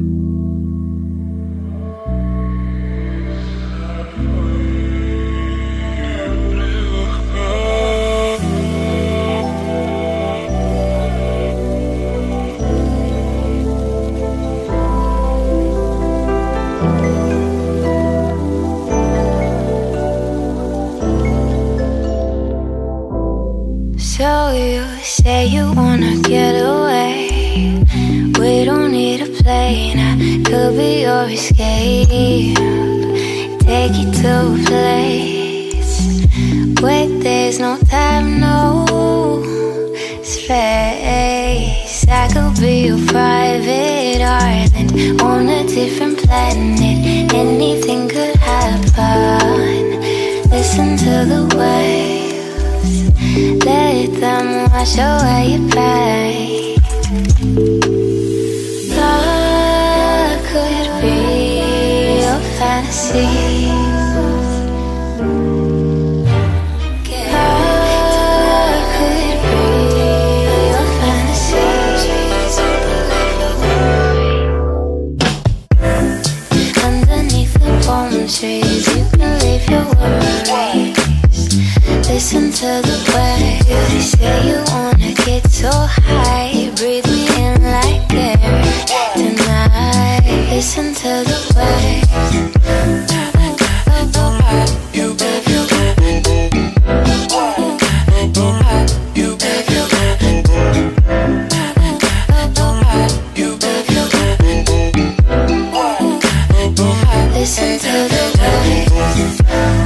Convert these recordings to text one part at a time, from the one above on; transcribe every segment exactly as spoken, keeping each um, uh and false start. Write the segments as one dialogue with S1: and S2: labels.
S1: So you say you wanna get away. We don't need a plane, I could be your escape. Take you to a place where there's no time, no space. I could be your private island on a different planet. Anything could happen. Listen to the waves, let them wash away your pain. Love could be your fantasy. Love could be your fantasy. Underneath the palm trees, you can leave your worries. Listen to the waves. You say you wanna get so high, breathe me in like air tonight. Listen to the waves. You babe, you babe. You babe, you babe. You babe, you babe. Listen to the waves.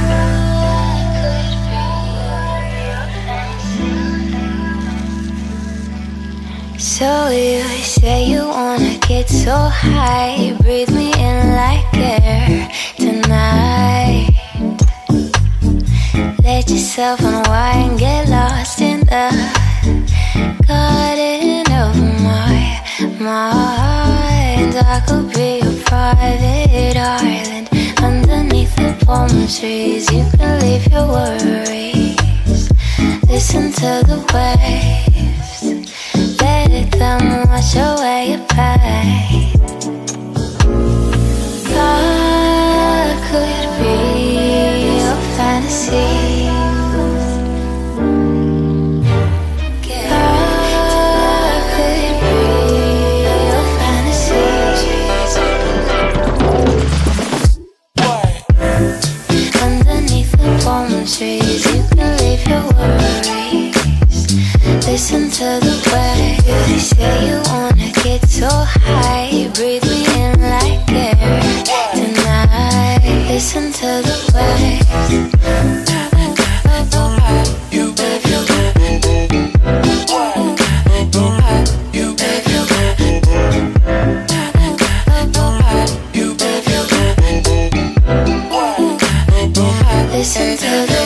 S1: So you say you wanna get so high, breathe me in like air tonight. Let yourself unwind, get lost in the garden of my mind. I could be a private island underneath the palm trees. You can leave your worries. Listen to the waves, let them wash away your pain. Love could be your fantasy. Love could be your fantasy. Underneath the palm trees, you can leave your worries. Listen to the waves. You say you wanna get so high, breathe me in like air tonight. Listen to the waves. You babe, you babe. You babe, you babe. You babe, you babe. Listen to the